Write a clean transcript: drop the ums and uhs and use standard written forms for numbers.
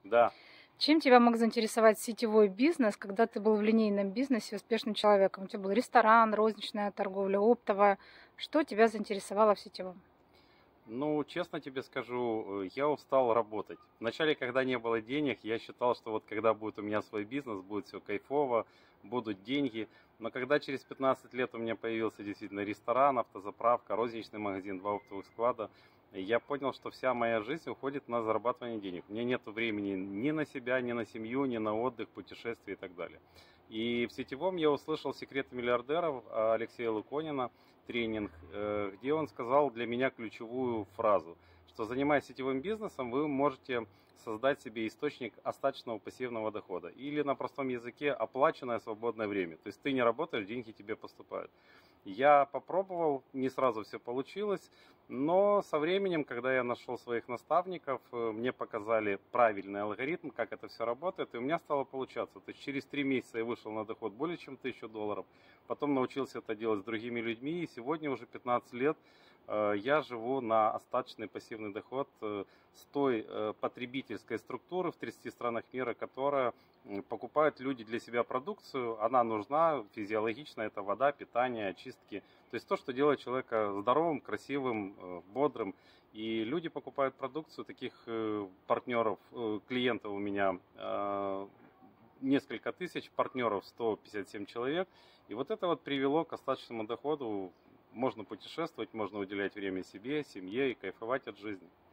Да. Чем тебя мог заинтересовать сетевой бизнес, когда ты был в линейном бизнесе успешным человеком? У тебя был ресторан, розничная торговля, оптовая. Что тебя заинтересовало в сетевом? Ну, честно тебе скажу, я устал работать. Вначале, когда не было денег, я считал, что вот когда будет у меня свой бизнес, будет все кайфово, будут деньги. Но когда через 15 лет у меня появился действительно ресторан, автозаправка, розничный магазин, два оптовых склада, я понял, что вся моя жизнь уходит на зарабатывание денег. Мне нет времени ни на себя, ни на семью, ни на отдых, путешествия и так далее. И в сетевом я услышал «Секреты миллиардеров» Алексея Луконина, тренинг, где он сказал для меня ключевую фразу, что занимаясь сетевым бизнесом, вы можете создать себе источник остаточного пассивного дохода. Или на простом языке оплаченное свободное время. То есть ты не работаешь, деньги тебе поступают. Я попробовал, не сразу все получилось, но со временем, когда я нашел своих наставников, мне показали правильный алгоритм, как это все работает, и у меня стало получаться. То есть через 3 месяца я вышел на доход более чем $1000, потом научился это делать с другими людьми, и сегодня уже 15 лет я живу на остаточный пассивный доход с той потребительской структуры в 30 странах мира, которая покупают люди для себя продукцию, она нужна, физиологично, это вода, питание, очистки. То есть то, что делает человека здоровым, красивым, бодрым. И люди покупают продукцию, таких партнеров, клиентов у меня несколько тысяч, партнеров 157 человек. И вот это вот привело к остаточному доходу. Можно путешествовать, можно уделять время себе, семье и кайфовать от жизни.